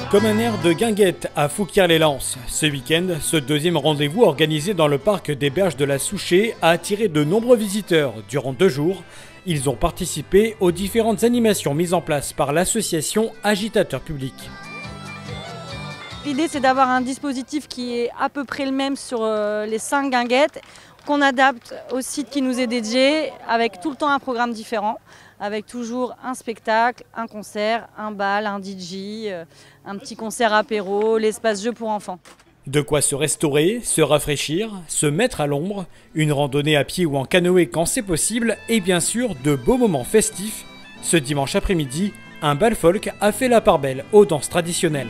Comme un air de guinguette à Fouquier-les-Lances. Ce week-end, ce deuxième rendez-vous organisé dans le parc des Berges de la Souchet a attiré de nombreux visiteurs. Durant 2 jours, ils ont participé aux différentes animations mises en place par l'association Agitateurs Publics. L'idée, c'est d'avoir un dispositif qui est à peu près le même sur les 5 guinguettes, qu'on adapte au site qui nous est dédié, avec tout le temps un programme différent, avec toujours un spectacle, un concert, un bal, un DJ, un petit concert apéro, l'espace jeu pour enfants. De quoi se restaurer, se rafraîchir, se mettre à l'ombre, une randonnée à pied ou en canoë quand c'est possible, et bien sûr de beaux moments festifs. Ce dimanche après-midi, un bal folk a fait la part belle aux danses traditionnelles.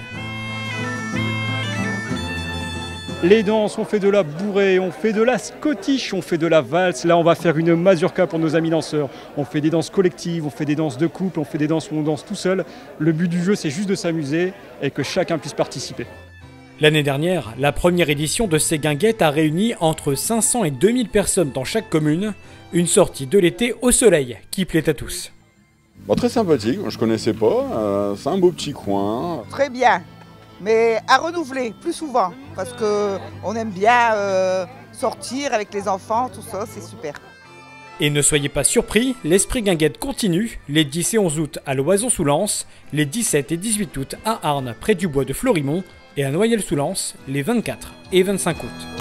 Les danses, on fait de la bourrée, on fait de la scottish, on fait de la valse. Là, on va faire une mazurka pour nos amis danseurs. On fait des danses collectives, on fait des danses de couple, on fait des danses où on danse tout seul. Le but du jeu, c'est juste de s'amuser et que chacun puisse participer. L'année dernière, la première édition de ces guinguettes a réuni entre 500 et 2000 personnes dans chaque commune. Une sortie de l'été au soleil qui plaît à tous. Très sympathique, je connaissais pas. C'est un beau petit coin. Très bien. Mais à renouveler plus souvent, parce qu'on aime bien sortir avec les enfants, tout ça, c'est super. Et ne soyez pas surpris, l'esprit guinguette continue, les 10 et 11 août à Loison-sous-Lens, les 17 et 18 août à Arnes, près du bois de Florimont, et à Noyelles-sous-Lens, les 24 et 25 août.